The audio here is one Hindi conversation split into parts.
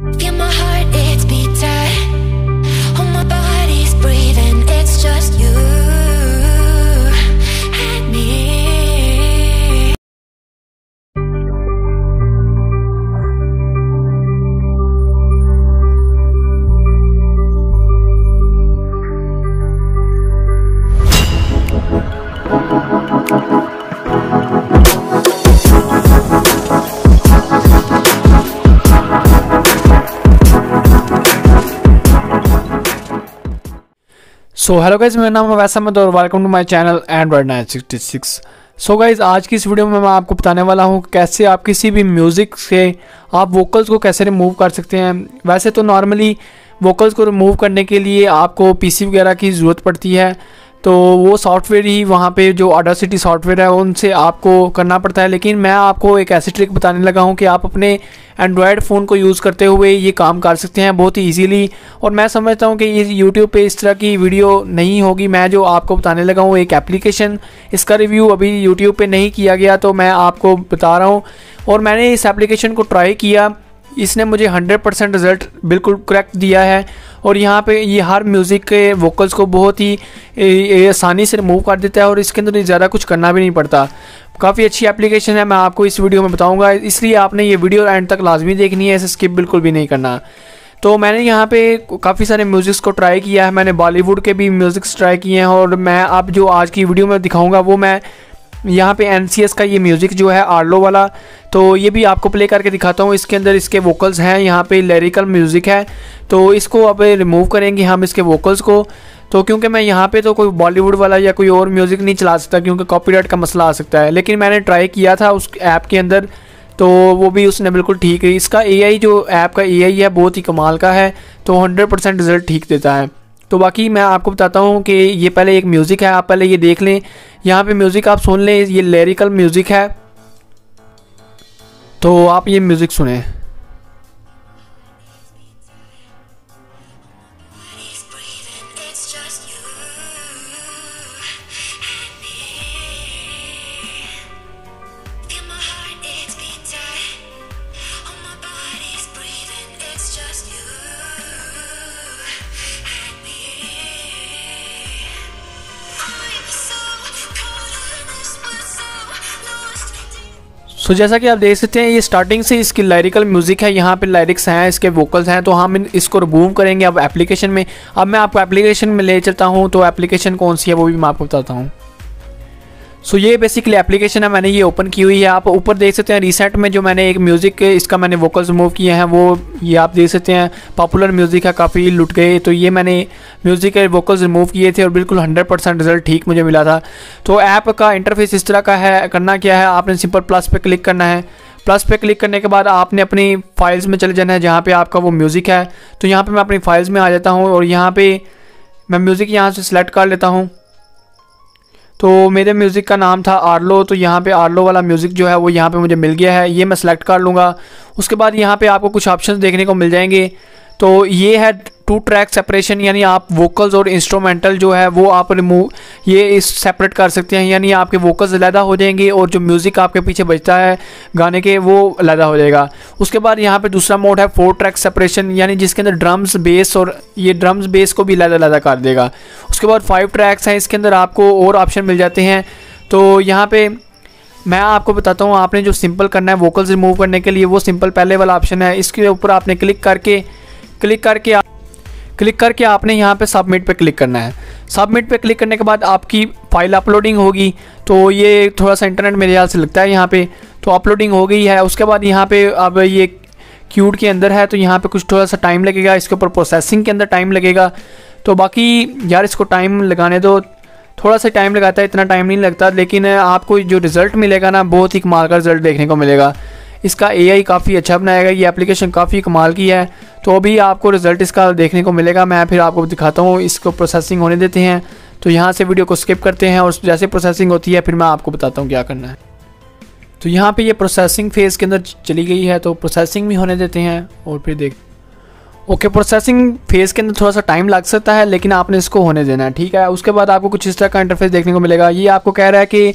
Feel my heart, it's beating. Oh, my body's breathing. It's just you and me. So hello guys, मेरा नाम है वैसा मत और welcome to my channel Android 966। So guys, आज की इस वीडियो में मैं आपको बताने वाला हूँ कैसे आप किसी भी म्यूज़िक से आप वोकल्स को कैसे रिमूव कर सकते हैं। वैसे तो नॉर्मली वोकल्स को रिमूव करने के लिए आपको पीसी वगैरह की ज़रूरत पड़ती है, तो वो सॉफ्टवेयर ही वहाँ पे जो ऑडासिटी सॉफ्टवेयर है उनसे आपको करना पड़ता है। लेकिन मैं आपको एक ऐसी ट्रिक बताने लगा हूँ कि आप अपने एंड्रॉयड फ़ोन को यूज़ करते हुए ये काम कर सकते हैं बहुत ही इजीली। और मैं समझता हूँ कि ये यूट्यूब पे इस तरह की वीडियो नहीं होगी। मैं जो आपको बताने लगा हूँ एक एप्लीकेशन, इसका रिव्यू अभी यूट्यूब पे नहीं किया गया, तो मैं आपको बता रहा हूँ। और मैंने इस एप्लीकेशन को ट्राई किया, इसने मुझे 100% रिज़ल्ट बिल्कुल करेक्ट दिया है। और यहाँ पे ये हर म्यूज़िक के वोकल्स को बहुत ही आसानी से रिमूव कर देता है और इसके अंदर ज़्यादा कुछ करना भी नहीं पड़ता। काफ़ी अच्छी एप्लीकेशन है, मैं आपको इस वीडियो में बताऊंगा, इसलिए आपने ये वीडियो एंड तक लाजमी देखनी है, इसे स्किप बिल्कुल भी नहीं करना। तो मैंने यहाँ पे काफ़ी सारे म्यूज़िक्स को ट्राई किया है, मैंने बॉलीवुड के भी म्यूज़िक्स ट्राई किए हैं। और मैं अब जो आज की वीडियो में दिखाऊँगा वो मैं यहाँ पे NCS का ये म्यूज़िक जो है आर्लो वाला, तो ये भी आपको प्ले करके दिखाता हूँ। इसके अंदर इसके वोकल्स हैं, यहाँ पे लिरिकल म्यूज़िक है, तो इसको अब रिमूव करेंगे हम इसके वोकल्स को। तो क्योंकि मैं यहाँ पे तो कोई बॉलीवुड वाला या कोई और म्यूज़िक नहीं चला सकता क्योंकि कॉपीराइट का मसला आ सकता है, लेकिन मैंने ट्राई किया था उस ऐप के अंदर, तो वो भी उसने बिल्कुल ठीक है। इसका AI जो ऐप का AI है बहुत ही कमाल का है, तो 100% रिज़ल्ट ठीक देता है। तो बाकी मैं आपको बताता हूँ कि ये पहले एक म्यूज़िक है, आप पहले ये देख लें, यहाँ पे म्यूज़िक आप सुन लें, ये लिरिकल म्यूज़िक है, तो आप ये म्यूज़िक सुने। सो जैसा कि आप देख सकते हैं ये स्टार्टिंग से इसकी लिरिकल म्यूज़िक है, यहाँ पे लिरिक्स हैं, इसके वोकल्स हैं, तो हम इसको रिमूव करेंगे अब एप्लीकेशन में। अब मैं आपको एप्लीकेशन में ले चलता हूँ, तो एप्लीकेशन कौन सी है वो भी मैं आपको बताता हूँ। सो ये बेसिकली एप्लीकेशन है, मैंने ये ओपन की हुई है। आप ऊपर देख सकते हैं रिसेंट में जो मैंने एक म्यूज़िक इसका मैंने वोकल्स रिमूव किए हैं, वो ये आप देख सकते हैं पॉपुलर म्यूज़िक है, काफ़ी लुट गए, तो ये मैंने म्यूज़िक के वोकल्स रिमूव किए थे और बिल्कुल 100% रिज़ल्ट ठीक मुझे मिला था। तो ऐप का इंटरफेस इस तरह का है, करना क्या है, आपने सिंपल प्लस पे क्लिक करना है। प्लस पे क्लिक करने के बाद आपने अपनी फाइल्स में चले जाना है जहाँ पे आपका वो म्यूज़िक है। तो यहाँ पे मैं अपनी फाइल्स में आ जाता हूँ और यहाँ पे मैं म्यूज़िक यहाँ से सिलेक्ट कर लेता हूँ। तो मेरे म्यूज़िक का नाम था आर्लो, तो यहाँ पे आर्लो वाला म्यूज़िक जो है वो यहाँ पे मुझे मिल गया है, ये मैं सेलेक्ट कर लूँगा। उसके बाद यहाँ पे आपको कुछ ऑप्शंस देखने को मिल जाएंगे। तो ये है 2 ट्रैक सेपरेशन, यानी आप वोकल्स और इंस्ट्रूमेंटल जो है वो आप रिमूव ये इस सेपरेट कर सकते हैं, यानी आपके वोकल्स अलहदा हो जाएंगे और जो म्यूज़िक आपके पीछे बजता है गाने के वो अलहदा हो जाएगा। उसके बाद यहाँ पे दूसरा मोड है 4 ट्रैक सेपरेशन, यानी जिसके अंदर ड्रम्स बेस और ये ड्रम्स बेस को भी अलहदा कर देगा। उसके बाद 5 ट्रैक्स हैं, इसके अंदर आपको और ऑप्शन मिल जाते हैं। तो यहाँ पे मैं आपको बताता हूँ, आपने जो सिंपल करना है वोकल्स रिमूव करने के लिए वो सिंपल पहले वाला ऑप्शन है, इसके ऊपर आपने क्लिक करके आपने यहाँ पे सबमिट पे क्लिक करना है। सबमिट पे क्लिक करने के बाद आपकी फ़ाइल अपलोडिंग होगी, तो ये थोड़ा सा इंटरनेट मेरे ख्याल से लगता है यहाँ पे, तो अपलोडिंग हो गई है। उसके बाद यहाँ पे अब ये क्यूट के अंदर है, तो यहाँ पे कुछ थोड़ा सा टाइम लगेगा, इसके ऊपर प्रोसेसिंग के अंदर टाइम लगेगा। तो बाकी यार इसको टाइम लगाने दो, थोड़ा सा टाइम लगाता है, इतना टाइम नहीं लगता, लेकिन आपको जो रिज़ल्ट मिलेगा ना बहुत ही कमाल का रिज़ल्ट देखने को मिलेगा। इसका AI काफ़ी अच्छा बनाएगा, ये एप्लीकेशन काफ़ी कमाल की है। तो अभी आपको रिज़ल्ट इसका देखने को मिलेगा, मैं फिर आपको दिखाता हूँ। इसको प्रोसेसिंग होने देते हैं, तो यहाँ से वीडियो को स्किप करते हैं और जैसे प्रोसेसिंग होती है फिर मैं आपको बताता हूँ क्या करना है। तो यहाँ पे ये प्रोसेसिंग फेज़ के अंदर चली गई है, तो प्रोसेसिंग भी होने देते हैं और फिर देख ओके प्रोसेसिंग फेज़ के अंदर थोड़ा सा टाइम लग सकता है, लेकिन आपने इसको होने देना है, ठीक है। उसके बाद आपको कुछ इस तरह का इंटरफेस देखने को मिलेगा। ये आपको कह रहा है कि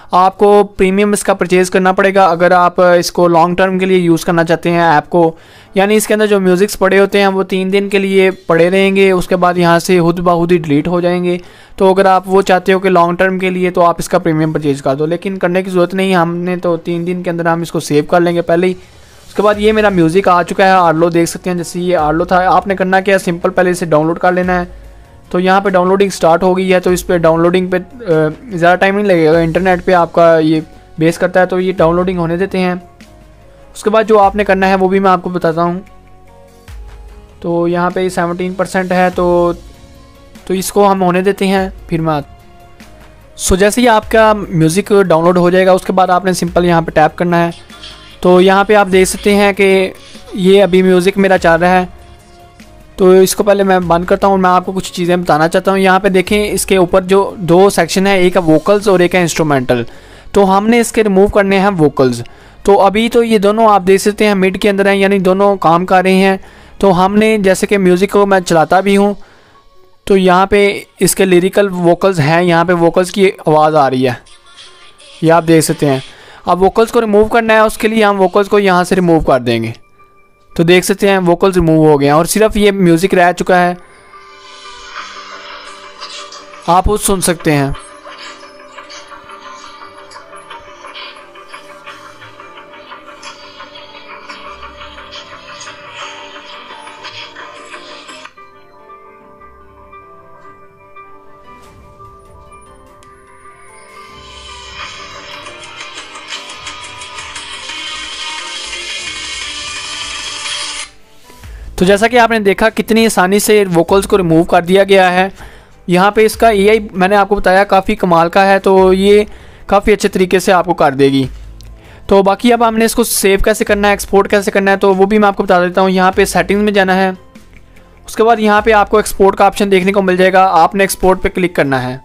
आपको प्रीमियम इसका परचेज़ करना पड़ेगा अगर आप इसको लॉन्ग टर्म के लिए यूज़ करना चाहते हैं ऐप को। यानी इसके अंदर जो म्यूज़िक्स पड़े होते हैं वो 3 दिन के लिए पड़े रहेंगे, उसके बाद यहाँ से खुद ब खुद ही डिलीट हो जाएंगे। तो अगर आप वो चाहते हो कि लॉन्ग टर्म के लिए तो आप इसका प्रीमियम परचेज़ कर दो, लेकिन करने की ज़रूरत नहीं, हमने तो 3 दिन के अंदर हम इसको सेव कर लेंगे पहले ही। उसके बाद ये मेरा म्यूज़िक आ चुका है, आर्लो देख सकते हैं, जैसे ये आर्लो था। आपने करना क्या है, सिंपल पहले इसे डाउनलोड कर लेना है। तो यहाँ पे डाउनलोडिंग स्टार्ट हो गई है, तो इस पर डाउनलोडिंग पे ज़्यादा टाइम नहीं लगेगा, इंटरनेट पे आपका ये बेस करता है, तो ये डाउनलोडिंग होने देते हैं। उसके बाद जो आपने करना है वो भी मैं आपको बताता हूँ। तो यहाँ पे 17% है, तो इसको हम होने देते हैं, फिर मैं जैसे ही आपका म्यूज़िक डाउनलोड हो जाएगा उसके बाद आपने सिंपल यहाँ पे टैप करना है। तो यहाँ पे आप देख सकते हैं कि ये अभी म्यूज़िक मेरा चल रहा है। तो इसको पहले मैं बंद करता हूँ, मैं आपको कुछ चीज़ें बताना चाहता हूँ। यहाँ पे देखें, इसके ऊपर जो 2 सेक्शन है, एक है वोकल्स और एक है इंस्ट्रूमेंटल। तो हमने इसके रिमूव करने हैं वोकल्स। तो अभी तो ये दोनों आप देख सकते हैं मिड के अंदर हैं, यानी दोनों काम कर रहे हैं। तो हमने जैसे कि म्यूज़िक को मैं चलाता भी हूँ, तो यहाँ पे इसके लिरिकल वोकल्स हैं, यहाँ पे वोकल्स की आवाज़ आ रही है, ये आप देख सकते हैं। अब वोकल्स को रिमूव करना है, उसके लिए हम वोकल्स को यहाँ से रिमूव कर देंगे। तो देख सकते हैं वोकल्स रिमूव हो गए हैं और सिर्फ ये म्यूज़िक रह चुका है, आप वो सुन सकते हैं। तो जैसा कि आपने देखा कितनी आसानी से वोकल्स को रिमूव कर दिया गया है। यहाँ पे इसका AI मैंने आपको बताया काफ़ी कमाल का है, तो ये काफ़ी अच्छे तरीके से आपको कर देगी। तो बाकी अब हमने इसको सेव कैसे करना है, एक्सपोर्ट कैसे करना है, तो वो भी मैं आपको बता देता हूँ। यहाँ पे सेटिंग्स में जाना है, उसके बाद यहाँ पे आपको एक्सपोर्ट का ऑप्शन देखने को मिल जाएगा, आपने एक्सपोर्ट पे क्लिक करना है।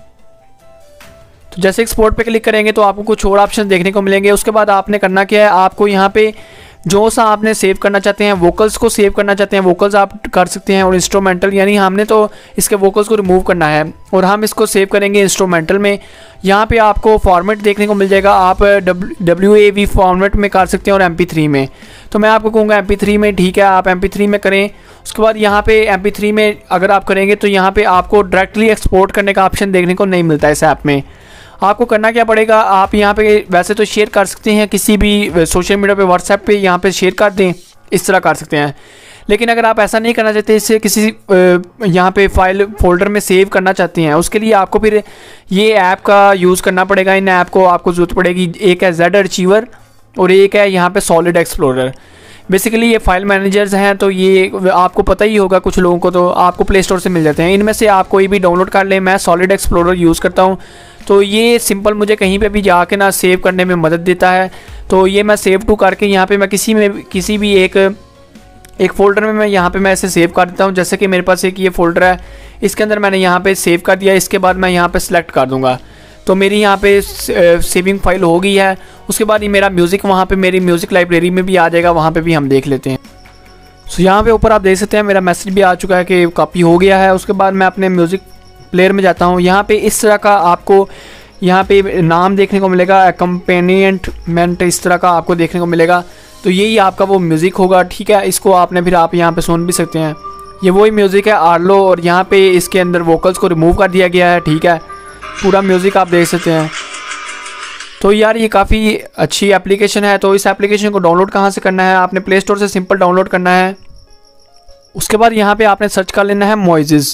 तो जैसे एक्सपोर्ट पे क्लिक करेंगे तो आपको कुछ और ऑप्शन देखने को मिलेंगे। उसके बाद आपने करना क्या है, आपको यहाँ पे जो सा आपने सेव करना चाहते हैं, वोकल्स को सेव करना चाहते हैं, वोकल्स आप कर सकते हैं, और इंस्ट्रूमेंटल, यानी हमने तो इसके वोकल्स को रिमूव करना है और हम इसको सेव करेंगे इंस्ट्रूमेंटल में। यहाँ पे आपको फॉर्मेट देखने को मिल जाएगा, आप WAV फॉर्मेट में कर सकते हैं और MP3 में। तो मैं आपको कहूँगा MP3 में, ठीक है, आप MP3 में करें। उसके बाद यहाँ पे MP3 में अगर आप करेंगे तो यहाँ पे आपको डायरेक्टली एक्सपोर्ट करने का ऑप्शन देखने को नहीं मिलता इस ऐप में। आपको करना क्या पड़ेगा, आप यहाँ पे वैसे तो शेयर कर सकते हैं किसी भी सोशल मीडिया पे, व्हाट्सएप पे यहाँ पे शेयर कर दें, इस तरह कर सकते हैं। लेकिन अगर आप ऐसा नहीं करना चाहते, इसे किसी यहाँ पे फाइल फोल्डर में सेव करना चाहते हैं, उसके लिए आपको फिर ये ऐप का यूज़ करना पड़ेगा। इन ऐप को आपको ज़रूरत पड़ेगी, एक है Z Archiver और एक है यहाँ पे Solid Explorer। बेसिकली ये फाइल मैनेजर्स हैं, तो ये आपको पता ही होगा, कुछ लोगों को तो आपको प्ले स्टोर से मिल जाते हैं। इनमें से आप कोई भी डाउनलोड कर लें। मैं Solid Explorer यूज़ करता हूँ, तो ये सिंपल मुझे कहीं पे भी जाके ना सेव करने में मदद देता है। तो ये मैं सेव टू करके यहाँ पे मैं किसी भी एक फ़ोल्डर में मैं इसे सेव कर देता हूँ। जैसे कि मेरे पास एक ये फ़ोल्डर है, इसके अंदर मैंने यहाँ पे सेव कर दिया। इसके बाद मैं यहाँ पे सिलेक्ट कर दूँगा, तो मेरी यहाँ पे सेविंग फाइल हो गई है। उसके बाद ये मेरा म्यूज़िक वहाँ पे मेरी म्यूज़िक लाइब्रेरी में भी आ जाएगा, वहाँ पे भी हम देख लेते हैं। सो यहाँ पे ऊपर आप देख सकते हैं मेरा मैसेज भी आ चुका है कि कॉपी हो गया है। उसके बाद मैं अपने म्यूज़िक प्लेयर में जाता हूँ। यहाँ पे इस तरह का आपको यहाँ पे नाम देखने को मिलेगा, अकम्पेनियमेंट, इस तरह का आपको देखने को मिलेगा। तो यही आपका वो म्यूज़िक होगा, ठीक है। इसको आपने फिर आप यहाँ पे सुन भी सकते हैं। ये वही म्यूज़िक है आर्लो, और यहाँ पे इसके अंदर वोकल्स को रिमूव कर दिया गया है, ठीक है। पूरा म्यूज़िक आप देख सकते हैं। तो यार ये काफ़ी अच्छी एप्लीकेशन है। तो इस एप्लीकेशन को डाउनलोड कहाँ से करना है, आपने प्ले स्टोर से सिंपल डाउनलोड करना है। उसके बाद यहाँ पे आपने सर्च कर लेना है मोइजेस।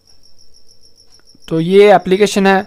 तो ये एप्लीकेशन है,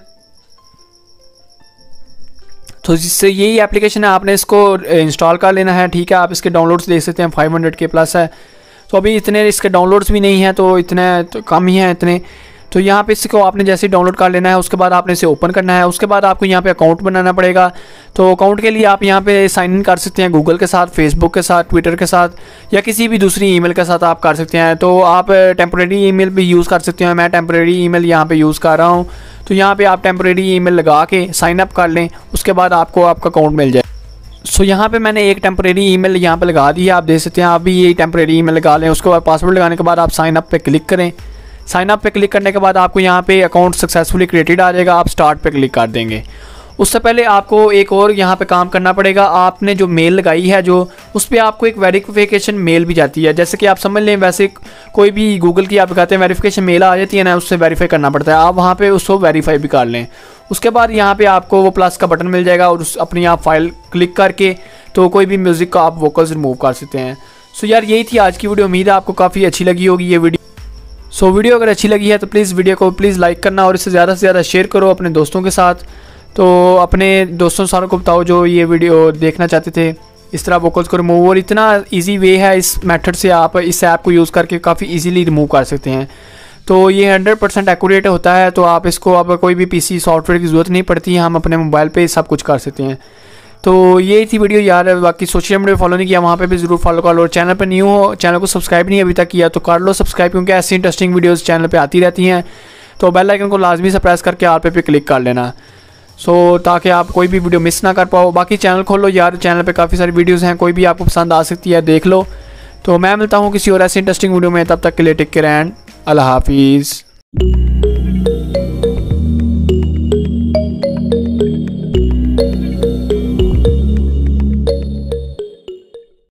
तो जिससे यही एप्लीकेशन है, आपने इसको इंस्टॉल कर लेना है, ठीक है। आप इसके डाउनलोड्स देख सकते हैं, 500 के प्लस है। तो अभी इतने इसके डाउनलोड्स भी नहीं हैं, तो इतने तो कम ही हैं इतने। तो यहाँ पे इसको आपने जैसे ही डाउनलोड कर लेना है, उसके बाद आपने इसे ओपन करना है। उसके बाद आपको यहाँ पे अकाउंट बनाना पड़ेगा। तो अकाउंट के लिए आप यहाँ पे साइन इन कर सकते हैं गूगल के साथ, फेसबुक के साथ, ट्विटर के साथ, या किसी भी दूसरी ईमेल के साथ आप कर सकते हैं। तो आप टेम्प्रेरी ईमेल भी यूज़ कर सकते हैं। मैं टेम्प्रेरी ईमेल यहाँ पे यूज़ कर रहा हूँ। तो यहाँ पे आप टेम्प्रेरी ईमेल लगा के साइन अप कर लें, उसके बाद आपको आपका अकाउंट मिल जाए। सो यहाँ पे मैंने एक टेम्प्रेरी ईमेल यहाँ पे लगा दी है, आप देख सकते हैं। आप भी ये टेम्प्रेरी ईमेल लगा लें। उसके बाद पासवर्ड लगाने के बाद आप साइन अप पे क्लिक करें। साइन अप पे क्लिक करने के बाद आपको यहाँ पे अकाउंट सक्सेसफुली क्रिएटेड आ जाएगा, आप स्टार्ट पे क्लिक कर देंगे। उससे पहले आपको एक और यहाँ पे काम करना पड़ेगा। आपने जो मेल लगाई है जो, उस पर आपको एक वेरिफिकेशन मेल भी जाती है। जैसे कि आप समझ लें वैसे कोई भी गूगल की आप कहते हैं वेरिफिकेशन मेल आ जाती है ना, उससे वेरीफाई करना पड़ता है। आप वहाँ पे उसको वेरीफाई भी कर लें। उसके बाद यहाँ पे आपको वो प्लस का बटन मिल जाएगा और उस अपनी आप फाइल क्लिक करके तो कोई भी म्यूज़िक का आप वोकल्स रिमूव कर सकते हैं। सो यार यही थी आज की वीडियो। उम्मीद है आपको काफ़ी अच्छी लगी होगी ये वीडियो। सो वीडियो अगर अच्छी लगी है तो प्लीज़ वीडियो को प्लीज़ लाइक करना और इसे ज़्यादा से ज़्यादा शेयर करो अपने दोस्तों के साथ। तो अपने दोस्तों सारों को बताओ जो ये वीडियो देखना चाहते थे इस तरह वोकल्स को रिमूव। और इतना इजी वे है इस मेथड से, आप इस ऐप को यूज़ करके काफ़ी इजीली रिमूव कर सकते हैं। तो ये 100% एक्यूरेट होता है। तो आप इसको अब कोई भी पीसी सॉफ्टवेयर की ज़रूरत नहीं पड़ती है, हम अपने मोबाइल पे सब कुछ कर सकते हैं। तो ये थी वीडियो यार। बाकी सोशल मीडिया फॉलो नहीं किया वहाँ पे भी ज़रूर फॉलो कर लो। और चैनल पर न्यू हो, चैनल को सब्सक्राइब नहीं अभी तक किया तो कर लो सब्सक्राइब, क्योंकि ऐसी इंटरेस्टिंग वीडियोस चैनल पे आती रहती हैं। तो बेल आइकन को लाजमी से प्रेस करके ऑल पे क्लिक कर लेना, सो ताकि आप कोई भी वीडियो मिस ना कर पाओ। बाकी चैनल खोलो यार, चैनल पे काफ़ी सारी वीडियोस हैं, कोई भी आपको पसंद आ सकती है देख लो। तो मैं मिलता हूँ किसी और ऐसी इंटरेस्टिंग वीडियो में, तब तक के लिए टेक केयर एंड अल्लाह हाफिज़।